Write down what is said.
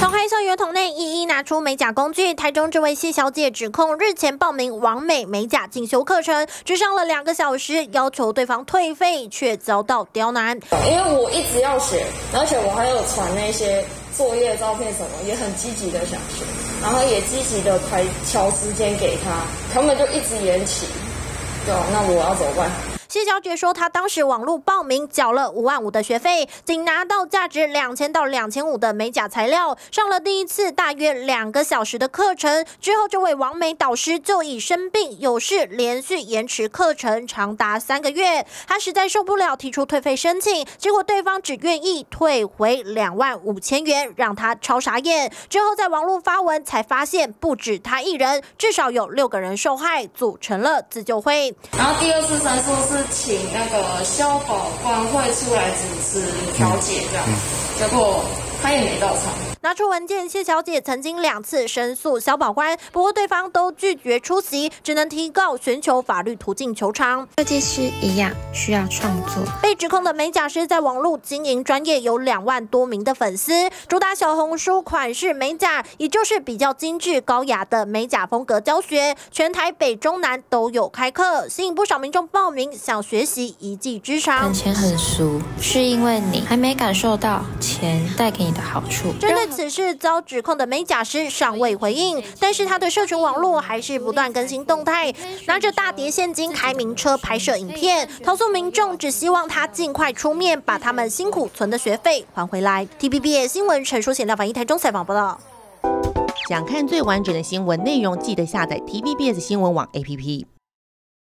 从黑校园桶内一一拿出美甲工具，台中这位谢小姐指控日前报名网美美甲进修课程，只上了2个小时，要求对方退费，却遭到刁难。 因为我一直要学，而且我还有传那些作业照片什么，也很积极的想学，然后也积极的调时间给他们就一直延期。对，那我要怎么办？ 谢小姐说，她当时网络报名缴了5.5万的学费，仅拿到价值2000到2500的美甲材料，上了第一次大约2个小时的课程之后，这位网美导师就以生病有事连续延迟课程长达3个月，她实在受不了，提出退费申请，结果对方只愿意退回25000元，让她超傻眼。之后在网络发文才发现，不止她一人，至少有6个人受害，组成了自救会。 然后第2次申诉是请那个消保官会出来主持调解，这样，结果他也没到场。 拿出文件，谢小姐曾经2次申诉消保官，不过对方都拒绝出席，只能提告寻求法律途径求偿。 设计师一样需要创作。 被指控的美甲师在网络经营专业，有2万多名的粉丝，主打小红书款式美甲，也就是比较精致高雅的美甲风格教学，全台北中南都有开课，吸引不少民众报名，想学习一技之长。 本钱很俗，是因为你还没感受到钱带给你的好处。 针对此事遭指控的美甲师尚未回应，但是他的社群网络还是不断更新动态，拿着大叠现金开名车拍摄影片，投诉民众只希望他尽快出面，把他们辛苦存的学费还回来。TVBS 新闻陈淑贤、廖凡一台中采访报道。 想看最完整的新闻内容，记得下载 TVBS 新闻网 APP。